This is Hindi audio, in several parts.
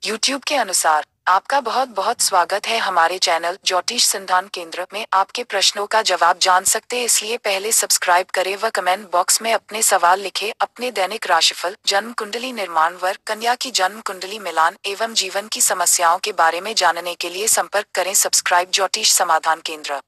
यूट्यूब के अनुसार आपका बहुत बहुत स्वागत है हमारे चैनल ज्योतिष संधान केंद्र में। आपके प्रश्नों का जवाब जान सकते इसलिए पहले सब्सक्राइब करें व कमेंट बॉक्स में अपने सवाल लिखें। अपने दैनिक राशिफल, जन्म कुंडली निर्माण, वर कन्या की जन्म कुंडली मिलान एवं जीवन की समस्याओं के बारे में जानने के लिए संपर्क करें सब्सक्राइब ज्योतिष समाधान केंद्र।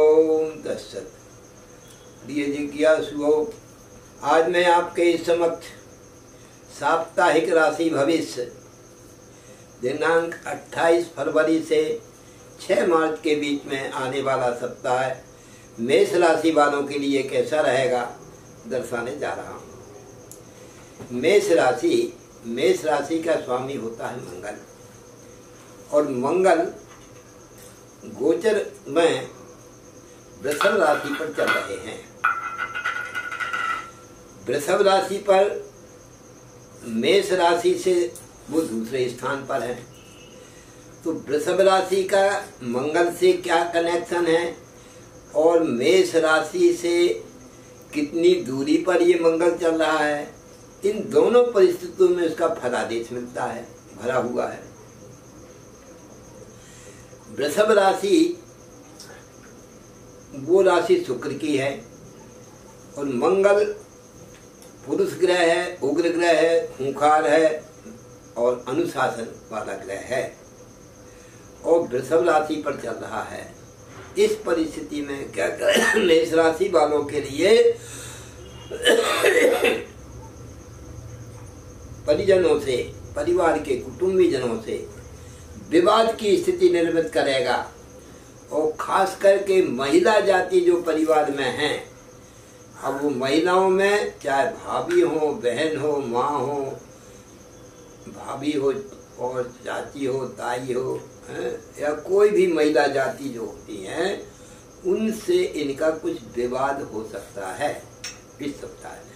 आज मैं आपके समक्ष साप्ताहिक राशि भविष्य दिनांक 28 फरवरी से 6 मार्च के बीच में आने वाला सप्ताह मेष राशि वालों के लिए कैसा रहेगा दर्शाने जा रहा हूँ। मेष राशि का स्वामी होता है मंगल, और मंगल गोचर में वृषभ राशि पर चल रहे हैं। वृषभ राशि पर मेष राशि से वो दूसरे स्थान पर है, तो वृषभ राशि का मंगल से क्या कनेक्शन है और मेष राशि से कितनी दूरी पर ये मंगल चल रहा है, इन दोनों परिस्थितियों में उसका फलादेश मिलता है, भरा हुआ है। वृषभ राशि वो राशि शुक्र की है, और मंगल पुरुष ग्रह है, उग्र ग्रह है, खूंखार है और अनुशासन वाला ग्रह है, और वृषभ राशि पर चल रहा है। इस परिस्थिति में क्या करें, मेष राशि वालों के लिए परिजनों से, परिवार के कुटुंबी जनों से विवाद की स्थिति निर्मित करेगा, और खास करके महिला जाति जो परिवार में है, अब वो महिलाओं में चाहे भाभी हो, बहन हो, माँ हो, भाभी हो और चाची हो, ताई हो, या कोई भी महिला जाति जो होती हैं, उनसे इनका कुछ विवाद हो सकता है इस सप्ताह में।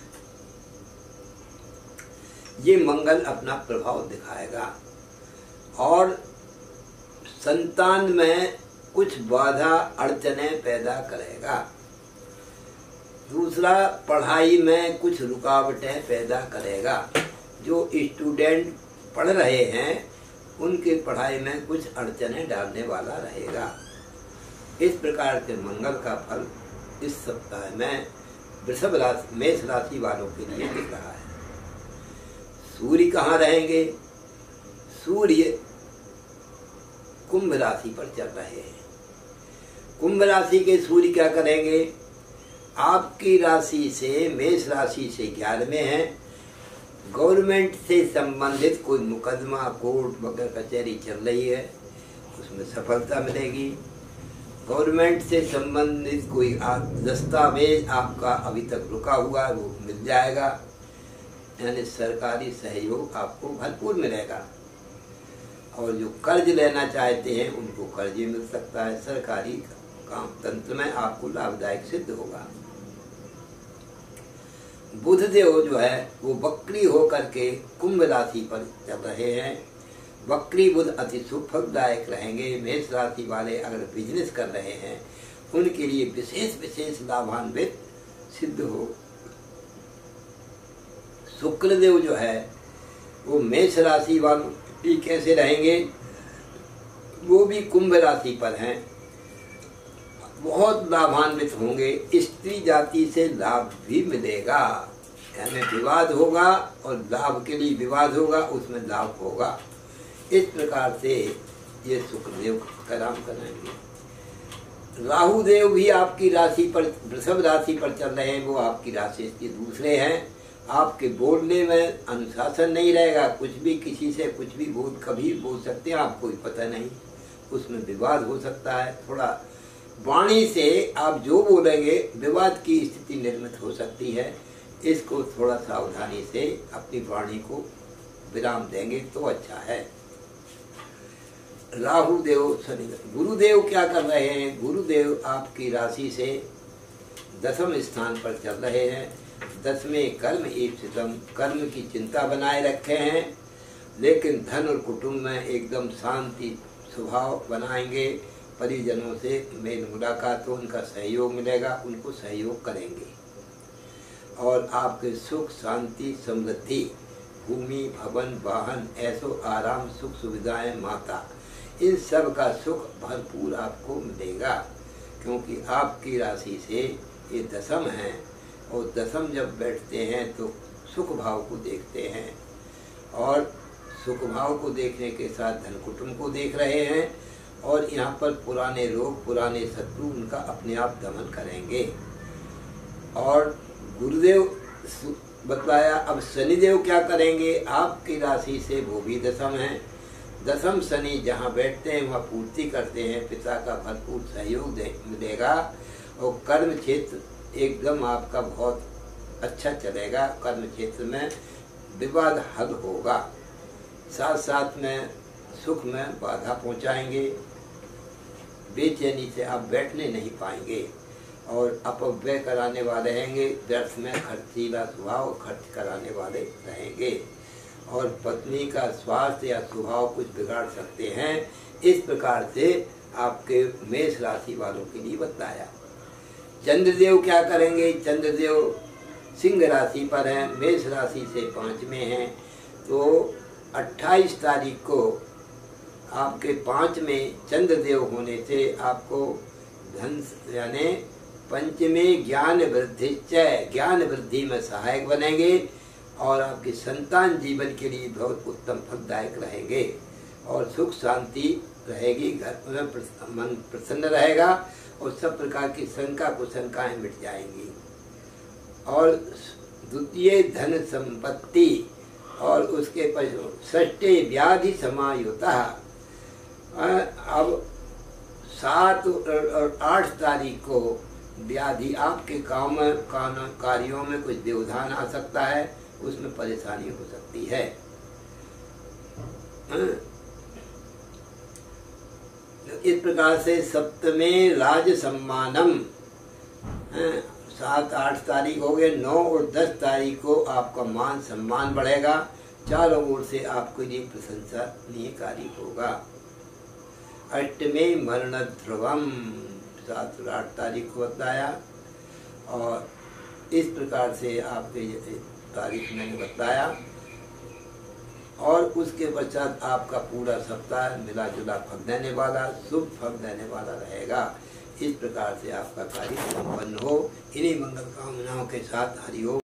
ये मंगल अपना प्रभाव दिखाएगा, और संतान में कुछ बाधा अड़चने पैदा करेगा। दूसरा, पढ़ाई में कुछ रुकावटें पैदा करेगा। जो स्टूडेंट पढ़ रहे हैं उनके पढ़ाई में कुछ अड़चने डालने वाला रहेगा। इस प्रकार से मंगल का फल इस सप्ताह में वृषभ राशि, मेष राशि वालों के लिए दिख रहा है। सूर्य कहाँ रहेंगे? सूर्य कुंभ राशि पर चल रहे हैं। कुंभ राशि के सूर्य क्या करेंगे? आपकी राशि से, मेष राशि से 11वें हैं। गवर्नमेंट से संबंधित कोई मुकदमा, कोर्ट वगैरह कचहरी चल रही है, उसमें सफलता मिलेगी। गवर्नमेंट से संबंधित कोई दस्तावेज आपका अभी तक रुका हुआ है वो मिल जाएगा, यानी सरकारी सहयोग आपको भरपूर मिलेगा। और जो कर्ज लेना चाहते हैं उनको कर्ज मिल सकता है। सरकारी काम तंत्र में आपको लाभदायक सिद्ध होगा। बुध देव जो है वो वक्री होकर के कुंभ राशि पर चल रहे हैं। वक्री बुध अति शुभ फलदायक रहेंगे। मेष राशि वाले अगर बिजनेस कर रहे हैं उनके लिए विशेष लाभान्वित सिद्ध हो। शुक्रदेव जो है वो मेष राशि वालों कैसे रहेंगे? वो भी कुंभ राशि पर हैं, बहुत लाभान्वित होंगे। स्त्री जाति से लाभ भी मिलेगा, यानी विवाद होगा और लाभ के लिए विवाद होगा, उसमें लाभ होगा। इस प्रकार से ये शुक्रदेव का काम कराएंगे। राहु देव भी आपकी राशि पर, वृषभ राशि पर चल रहे हैं। वो आपकी राशि के दूसरे हैं। आपके बोलने में अनुशासन नहीं रहेगा। कुछ भी किसी से कुछ भी कभी बोल सकते हैं, आपको भी पता नहीं, उसमें विवाद हो सकता है। थोड़ा वाणी से आप जो बोलेंगे विवाद की स्थिति निर्मित हो सकती है। इसको थोड़ा सावधानी से अपनी वाणी को विराम देंगे तो अच्छा है। राहु देव, शनि, गुरुदेव क्या कर रहे हैं? गुरुदेव आपकी राशि से 10वें स्थान पर चल रहे हैं। 10वें कर्म ईप्सितम, कर्म की चिंता बनाए रखे हैं, लेकिन धन और कुटुंब में एकदम शांति स्वभाव बनाएंगे। परिजनों से मेल मुलाकात हो, उनका सहयोग मिलेगा, उनको सहयोग करेंगे, और आपके सुख, शांति, समृद्धि भूमि भवन वाहन ऐसो आराम सुख सुविधाएं माता, इन सब का सुख भरपूर आपको मिलेगा, क्योंकि आपकी राशि से ये दशम है और दशम जब बैठते हैं तो सुख भाव को देखते हैं और सुख भाव को देखने के साथ धन कुटुंब को देख रहे हैं और यहाँ पर पुराने रोग पुराने शत्रु उनका अपने आप दमन करेंगे। और गुरुदेव बतलाया अब शनिदेव क्या करेंगे, आपकी राशि से वो भी दशम है। दशम शनि जहाँ बैठते हैं वहाँ पूर्ति करते हैं, पिता का भरपूर सहयोग मिलेगा और कर्म क्षेत्र एकदम आपका बहुत अच्छा चलेगा। कर्म क्षेत्र में विवाद हल होगा, साथ साथ में सुख में बाधा पहुंचाएंगे, बेचैनी से आप बैठने नहीं पाएंगे और अपव्यय कराने वाले रहेंगे, व्यर्थ में खर्चीला स्वभाव खर्च कराने वाले रहेंगे और पत्नी का स्वास्थ्य या स्वभाव कुछ बिगाड़ सकते हैं। इस प्रकार से आपके मेष राशि वालों के लिए बताया। चंद्रदेव क्या करेंगे, चंद्रदेव सिंह राशि पर हैं, मेष राशि से 5 में हैं, तो 28 तारीख को आपके 5 में चंद्रदेव होने से आपको धन यानी पंचमे ज्ञान वृद्धि ज्ञान वृद्धि में सहायक बनेंगे और आपकी संतान जीवन के लिए बहुत उत्तम फलदायक रहेंगे और सुख शांति रहेगी, घर में मन प्रसन्न रहेगा और सब प्रकार की शंका कुशंकाएं मिट जाएंगी। और द्वितीय धन संपत्ति और उसके पश्चात षष्ठे व्याधि समायुता। अब 7 और 8 तारीख को व्याधि आपके काम कार्यों में कुछ व्यवधान आ सकता है, उसमें परेशानी हो सकती है। इस प्रकार से सप्तमे राज सम्मानम 7-8 तारीख हो गए, 9 और 10 तारीख को आपका मान सम्मान बढ़ेगा, चारों ओर से आपके लिए प्रशंसनीय कार्य होगा। अष्टमे मरण ध्रुवम 7 और 8 तारीख को बताया और इस प्रकार से आपके तारीख मैंने बताया और उसके पश्चात आपका पूरा सप्ताह मिला जुला फल देने वाला, शुभ फल देने वाला रहेगा। इस प्रकार से आपका कार्य संपन्न हो। इन्हीं मंगल कामनाओं के साथ हरिओम।